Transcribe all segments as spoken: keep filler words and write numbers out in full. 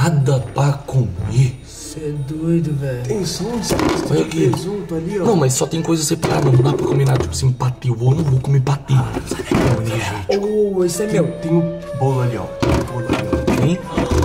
nada pra comer. Você é doido, velho. Tem só um Olha aqui. presunto ali, ó. Não, mas só tem coisa separada, não dá pra comer nada. Tipo assim, patê, eu não vou comer patê. Oh, esse é Tem, meu. tem um bolo ali, ó. Tem um bolo ali, ó. Hein?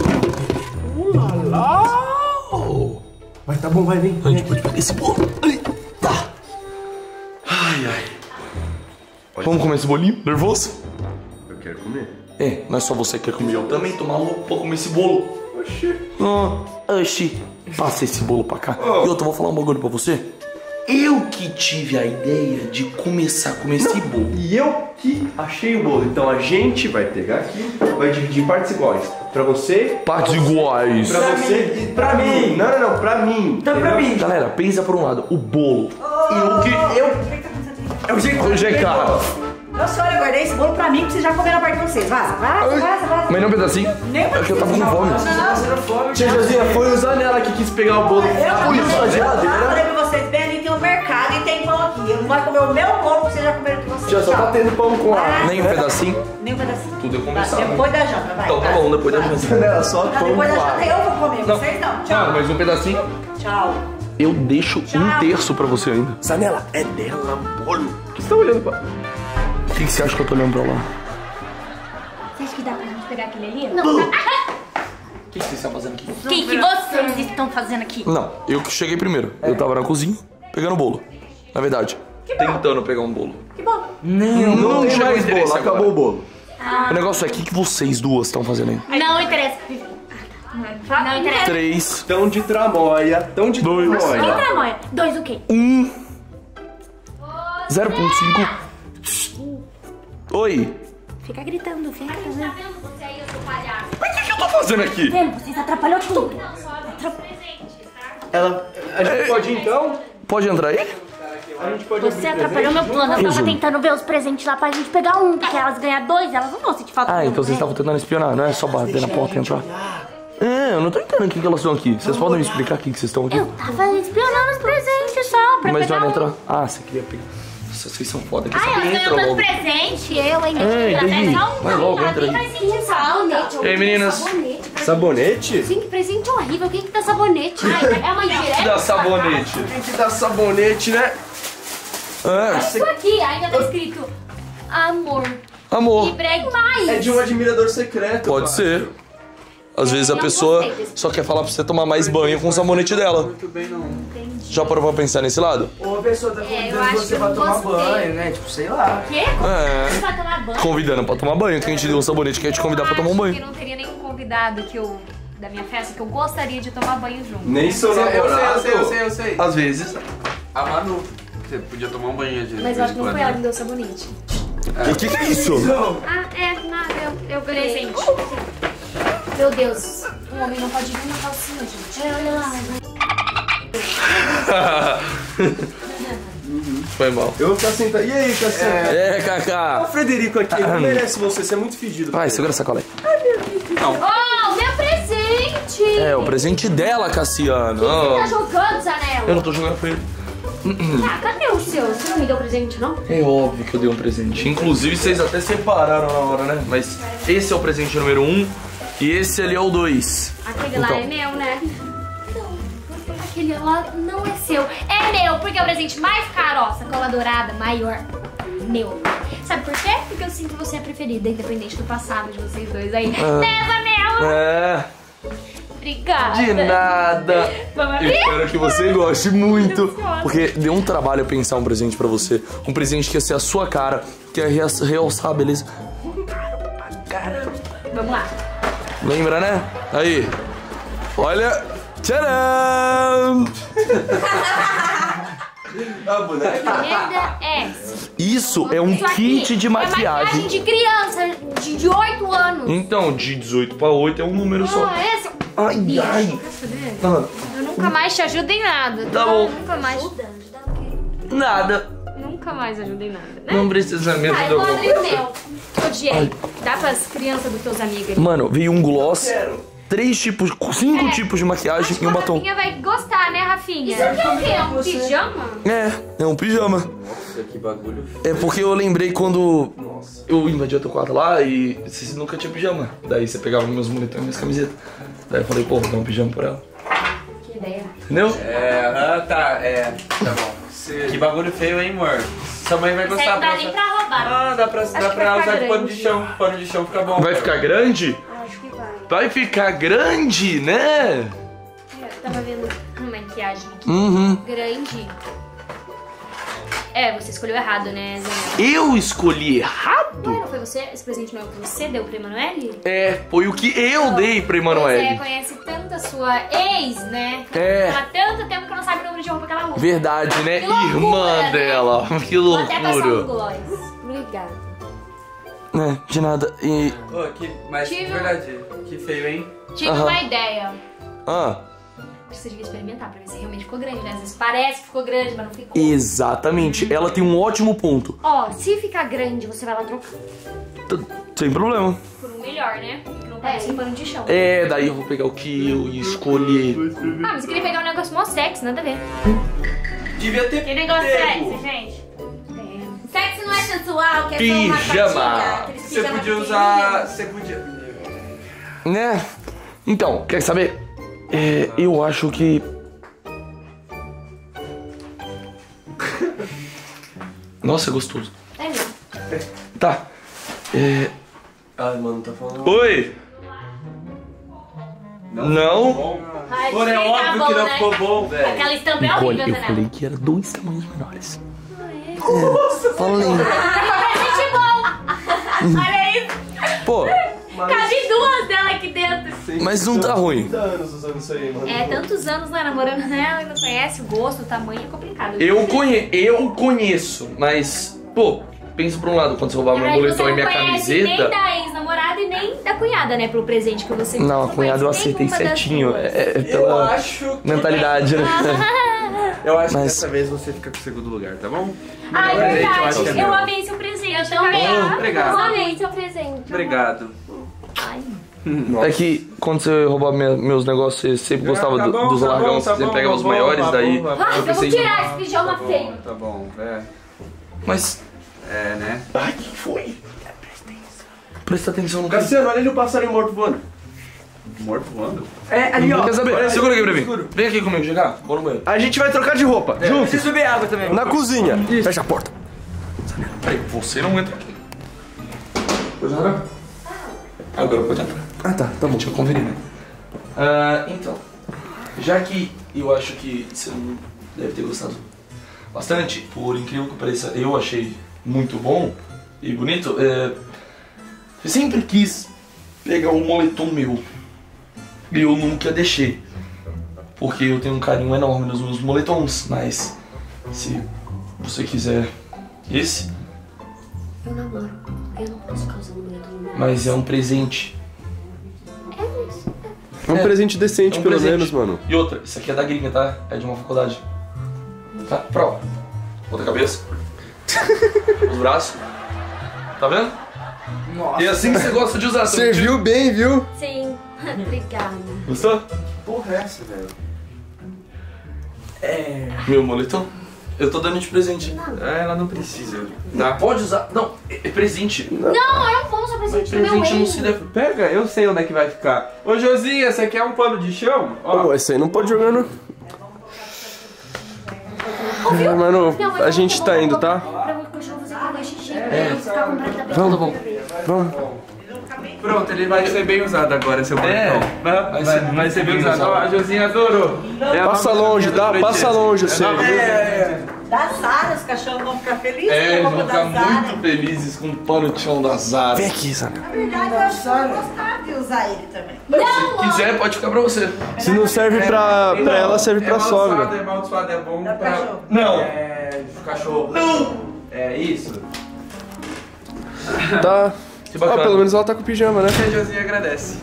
Oh. Vai, tá bom, vai, vem. A gente pode pegar esse bolo. Ai, tá. Ai, ai. Vamos comer esse bolinho? Nervoso? Eu quero comer. É, não é só você que quer comer. Eu também tô maluco pra comer esse bolo. Oxi. Ah, oxi. Passa esse bolo pra cá. Oh. E eu vou falar um bagulho pra você. Eu que tive a ideia de começar a comer esse bolo. E eu que achei o bolo. Então a gente vai pegar aqui, vai dividir em partes iguais. Pra você... Partes iguais. Pra você e pra mim. Não, não, não, pra mim. Então pra mim. Galera, pensa por um lado. O bolo. Eu que... Eu... É o jeito O G K. Eu senhora, eu guardei esse bolo pra mim, pra vocês já comeram a parte de vocês. Vaza, vaza, vaza, vaza. Mas não um pedacinho? Nem É que eu tava com fome. Tia Josinha, foi o Zanella que quis pegar o bolo. Foi só a Eu geladeira. falei pra vocês, bem ali tem um mercado e tem pão aqui. Eu não vou comer o meu bolo, porque vocês já comeram de vocês. Tia, só tá tendo pão com ar. Nem um pedacinho? Nem um pedacinho. Tudo é Tá, conversado. depois da janta, vai. Então tá vai. bom, depois da janta. Zanella, só Tá, pão depois da com janta ar. eu vou comer, vocês não. Ah, Tchau. mas um pedacinho? Tchau. Eu deixo um terço pra você ainda. Zanella, é dela, bolo. O que você tá olhando pra... O que que você acha que eu tô olhando pra lá? Você acha que dá pra gente pegar aquele ali? Não. O que que vocês estão fazendo aqui? O que, que vocês estão fazendo aqui? Não, eu que cheguei primeiro. Eu tava na cozinha, pegando o bolo. Na verdade. Tentando pegar um bolo. Que bom. Não, Não tem chegou mais interesse bolo, agora. acabou o bolo. O negócio é, o que que vocês duas estão fazendo aí? Não interessa. Não interessa. Três. Tão de tramóia, tão de Dois. tramóia. Entra, amor. Dois o quê? Um. zero ponto cinco. Oi. Fica gritando, fica gritando. Mas o que que eu tô fazendo aqui? Vendo, vocês atrapalhou tudo. Ela, a gente pode ir então? Pode entrar aí? A gente pode Você abrir atrapalhou meu presente plano. Eu tava Resumo. tentando ver os presentes lá pra gente pegar um. Porque elas ganhar dois, elas não vão sentir falta. Ah, de um, então vocês né? estavam tentando espionar, não é só bater na porta e entrar? É, eu não tô entendendo o que que elas estão aqui. Vocês podem me explicar o que que vocês estão aqui? Eu tava espionando os presentes só, pra Mas pegar vai um. entrar. Ah, você queria pegar. Nossa, vocês são foda. Quer Ai, elas saber? ganham Entra tanto logo. presente, eu ainda É, tive daí? até só um. Vai logo, Pra entra mim aí. vai sentir falta. E aí, meninas? Sabonete. pra- Sabonete? Sim, que presente horrível. Quem que dá sabonete? Ai, é uma indireta. Dá sabonete. Tem que dar sabonete, né? É, Isso aqui ainda tá escrito amor. amor. E bregue mais. É de um admirador secreto. Pode pai. ser. Às vezes a não pessoa gostei desse. só quer falar pra você tomar mais banho com o sabonete dela. Muito bem, não. Já parou pra pensar nesse lado? Ou a pessoa tá eu convidando acho você que eu pra não tomar gostei. banho, né? Tipo, sei lá. Quê? É. Você vai tomar banho? Convidando pra tomar banho. Quem te deu um sabonete quer te convidar pra tomar um Eu acho banho. que não teria nenhum convidado que eu, da minha festa que eu gostaria de tomar banho junto. Nem sou Eu sei, eu namorado. sei, eu sei, eu sei. Às vezes. A Manu. Você podia tomar um banho de Mas eu acho que não foi ela que me deu sabonete. O que, que é isso? Ah, é, nada, eu, eu ganhei. Presente. Meu Deus, um homem não pode vir na calcinha, gente. Olha lá. Foi mal. Eu vou ficar sentado. E aí, Cassiano? É, O Kaká. Frederico aqui, ele não merece você, você é muito fedido. Vai, segura essa cola aí. Oh, meu presente! É, o presente dela, Cassiano. Você tá Ah, jogando, Zanella? eu não tô jogando pra ele. Ah, cadê o seu? Você não me deu presente, não? É óbvio que eu dei um presente. Inclusive, vocês até separaram na hora, né? Mas esse é o presente número um e esse ali é o dois. Aquele lá Então. é meu, né? Não, aquele lá não é seu. É meu, porque é o presente mais caro, ó. Sacola dourada, maior. Meu. Sabe por quê? Porque eu sinto você a preferida, independente do passado de vocês dois aí. Leva, meu! É, Obrigada. de nada. Vamos Eu abrir? espero que você goste muito. Porque deu um trabalho eu pensar um presente pra você. Um presente que ia ser a sua cara, que ia rea- realçar a beleza. Vamos lá. Lembra, né? Aí. Olha. Tcharam! A boneca. Merda é essa. Isso é um Isso aqui kit de É maquiagem maquiagem. de criança, de, de oito anos. Então, de dezoito pra oito é um número só. Ah, essa... Ai, ai. Ah, Eu nunca mais te ajudo em nada. Tá bom. Nunca mais. nada. Nunca mais ajudo em nada, né? Não precisa mesmo Ah, de eu vou alguma abrir o coisa. meu. Odiei. Dá pras crianças dos teus amigos ali. Mano, veio um gloss, três tipos, cinco É. tipos de maquiagem Acho e um que a batom. Rafinha vai gostar, né, Rafinha? Isso aqui é o quê? É um pijama? É, é um pijama. Nossa, que bagulho. É porque eu lembrei quando Nossa. Eu invadi o teu quarto lá e você nunca tinha pijama. Daí você pegava meus moletões e minhas camisetas. Daí eu falei, pô, vou dar um pijama pra ela. Que ideia. Entendeu? É, ah, tá, é. Tá bom. Que bagulho feio, hein, amor? Sua mãe vai Isso aí gostar. não dá nem pra roubar. Ah, dá pra, dá que pra vai usar ficar de pano de grande. chão. Pano de chão fica bom. Vai cara. ficar grande? Acho que vai. Vai ficar grande, né? Eu tava vendo uma maquiagem aqui. Uhum. Grande. É, você escolheu errado, né, Zé? Eu escolhi errado? Ué, não foi você? Esse presente não é o que você deu pra Emanuele? É, foi o que eu dei pra Você Emanuele. conhece tanto a sua ex, né? É. Há tanto tempo que não sabe o número de roupa que ela usa. Verdade, né? Que loucura, Irmã né? dela. Que Vou até passar um loucura. gloss. Obrigada. É, de nada. E. Ô, que, mas Tive de um- verdade, que feio, hein? Tive Aham. uma ideia. Ah, Você devia experimentar pra ver se realmente ficou grande, né? Às vezes parece que ficou grande, mas não ficou. exatamente. Ela tem um ótimo ponto. Ó, se ficar grande, você vai lá trocar. T- Sem problema. Por um melhor, né? Que não parece um pano de chão. É, daí eu vou pegar o que eu ia escolher. Ah, mas eu queria pegar um negócio mó sexy, nada a ver. Devia ter Que negócio pego. sexy, gente? Sexy não é sensual, que é Pijama. só uma patinha, aqueles Você pijama podia pequenininho. usar... Você podia... Né? Então, quer saber? É, eu acho que. Nossa, é gostoso. É mesmo. Tá. É. Ai, mano, tá falando. Oi! Não? Ai, Pô, é fica óbvio bom, que não né? ficou bom, velho. Aquela estampa é Olha, horrível, eu né? falei que era dois tamanhos menores. Nossa, Falei. presente bom! Olha isso! Pô, Cabe duas dela aqui dentro. mas não tá ruim. trinta anos usando isso aí, mano. É, tantos anos lá namorando ela e não conhece o gosto, o tamanho, é complicado. Eu, conhe eu conheço, mas, pô, pensa por um lado, quando você roubar Na meu verdade, boletom você e minha não conhece nem camiseta. da ex-namorada e nem da cunhada, né? Pelo presente que você Não, a Você cunhada eu conhece acertei nenhuma das certinho. duas. É, é Eu pela acho que... mentalidade, né? Eu acho Mas- que dessa vez você fica com o segundo lugar, tá bom? Ah, é Presente, eu verdade. acho que é Eu meu. amei seu presente. Eu também. Obrigado. Eu amei seu presente. Obrigado. Ai. É que quando você roubava minha- meus negócios, você sempre gostava Tá do- bom, dos tá largão, bom, você tá sempre bom, pegava os tá bom, maiores, tá daí. bom, tá bom. Ah, eu eu vou pensei. tirar esse pijama Tá feio. bom, tá bom, é. Mas. É, né? Ai, quem foi? Presta atenção no cara. Cassiano, olha ali o passarinho morto voando. Morto voando? É, ali, ó. Quer saber? Olha, Segura aqui pra mim. escuro. Vem aqui comigo jogar. Bora no banheiro. A gente vai trocar de roupa. Juntos. Preciso beber água também. Na cozinha. Fecha a porta. Peraí, você não entra aqui. Pode entrar? Agora pode entrar. Ah, tá. Tá bom. Deixa eu conferir, né? Ah, então. Já que eu acho que você não deve ter gostado bastante, por incrível que pareça, eu achei muito bom e bonito. É, eu sempre quis pegar um moletom meu. E eu nunca deixei. Porque eu tenho um carinho enorme nos meus moletons. Mas se você quiser esse, Eu namoro. Eu não posso causar um medo no meu. mas é um presente. É um É. presente decente, É um pelo presente. menos, mano. E outra, isso aqui é da gringa, tá? É de uma faculdade. Tá? Prova. Outra cabeça. Os braços. Tá vendo? Nossa. E é assim que você gosta de usar. tá vendo? Serviu bem, viu? Sim. Obrigada. Gostou? Porra, é essa, velho? Meu moletom? Eu tô dando de presente. É, ela não precisa. Tá? Pode usar. Não, é é presente. Não, eu não vou usar presente pro meu Presente não ex. se deve. Pega, eu sei onde é que vai ficar. Ô, Josinha, você quer um pano de chão? Ó. Pô, esse aí não pode jogar, não. É, mano, a gente tá indo, tá? Pra eu continuar fazendo meu xixi. É. Eu ficar com prata Vamos, tá bom. Vamos. Pronto, ele vai ser bem usado agora, seu É. bonitão. Vai, Vai vai, ser vai ser bem bem usado. usado. Ó, a Josinha adorou. É a Passa nova longe, Josinha tá? do Passa Brinquedo. longe, você. É a nova Josinha. Da Zara, os cachorros vão ficar felizes É, com a eles roupa vão ficar da Zara. muito felizes com o pano de chão da Zara. Vem aqui, Zana. Na verdade, eu acho que eu vou gostar de usar ele também. Se quiser, pode ficar pra você. Se não serve pra, pra ela, serve pra É sogra. amaldiçoado, é amaldiçoado, é bom Dá pra... cachorro. Não. É... cachorro. Não! É isso. Tá. Que Ah, bacana. pelo menos ela tá com pijama, né? A Josinha agradece.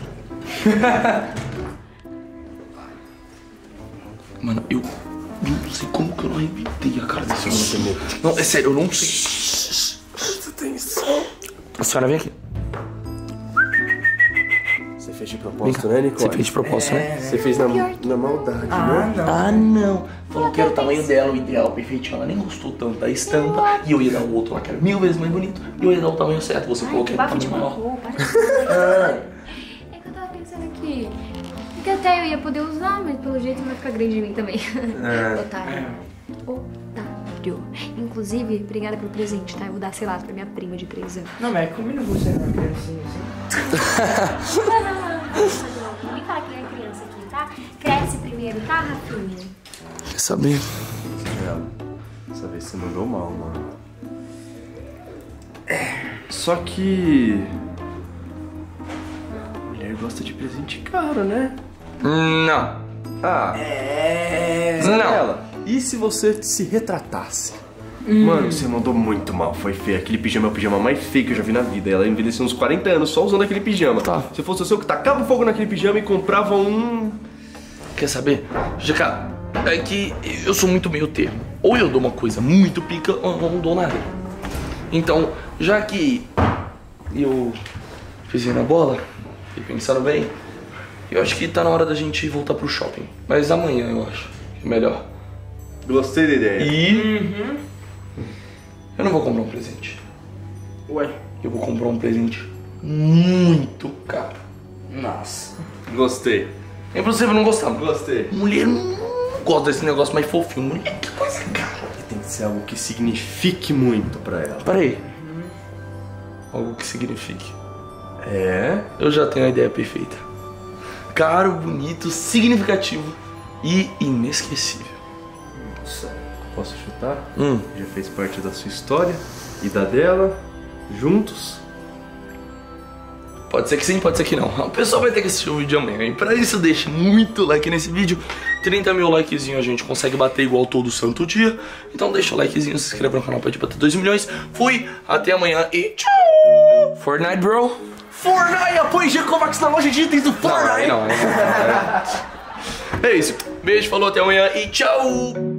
Mano, eu não sei como que eu não arrebentei a cara desse homem. Não, é sério, eu não sei. A senhora vem aqui. Você fez de propósito. propósito, né, Nicole? Você fez de propósito, né? Você fez na, na maldade, Ah, né? não. Ah, não. Falou que era o tamanho dela, o ideal, perfeitinho. Ela nem gostou tanto da estampa. E eu ia dar o outro lá, que era mil vezes mais bonito. E eu ia dar o tamanho certo. Você falou que era o Bafo de tamanho maior. cocô, para de Ah, É que eu tava pensando aqui. Que até eu ia poder usar, mas pelo jeito vai ficar grande em mim também. É. Otário. Otário. Inclusive, obrigada pelo presente, tá? Eu vou dar, sei lá, pra minha prima de três anos. Não, mas combina você, uma criancinha assim. Nem fala que é criança aqui, tá? Cresce primeiro, tá, Rafinha? quer saber? Dessa vez você mandou mal, mano. É, só que... mulher gosta de presente caro, né? Não. Ah, É. Isabela, e se você se retratasse? Mano, você mandou muito mal, foi feio. Aquele pijama é o pijama mais feio que eu já vi na vida. Ela envelheceu uns quarenta anos só usando aquele pijama. Tá. Se fosse o seu que tacava fogo naquele pijama e comprava um... Quer saber? G K, é que eu sou muito meio termo. Ou eu dou uma coisa muito pica, ou eu não dou nada. Então, já que eu fiz na bola, e pensando bem, eu acho que tá na hora da gente voltar pro shopping. Mas amanhã, eu acho, é melhor. Gostei da ideia. E... eu não vou comprar um presente. Ué. Eu vou comprar um presente muito caro. Nossa. Gostei. É impossível não gostar. Gostei. Mulher não gosta desse negócio mais fofinho. Mulher, que coisa cara. Tem que ser algo que signifique muito pra ela. Pera aí. Algo que signifique. É? Eu já tenho a ideia perfeita. Caro, bonito, significativo e inesquecível. Nossa. Posso chutar? Hum. Já fez parte da sua história e da dela, juntos. Pode ser que sim, pode ser que não. O pessoal vai ter que assistir o vídeo amanhã. E pra isso, deixe muito like nesse vídeo. trinta mil likezinhos a gente consegue bater igual todo santo dia. Então deixa o likezinho, se inscreva no canal pra gente bater dois milhões. Fui, até amanhã e tchau! Fortnite, bro. Fortnite, apoie G Kovacs na loja de itens do Fortnite. Não, não, não, não, não. É isso. Beijo, falou, até amanhã e tchau!